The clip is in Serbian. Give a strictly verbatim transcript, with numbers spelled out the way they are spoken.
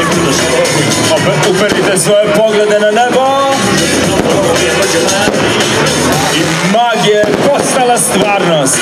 Opet uperite svoje poglede na nebo i magija je postala stvarnost.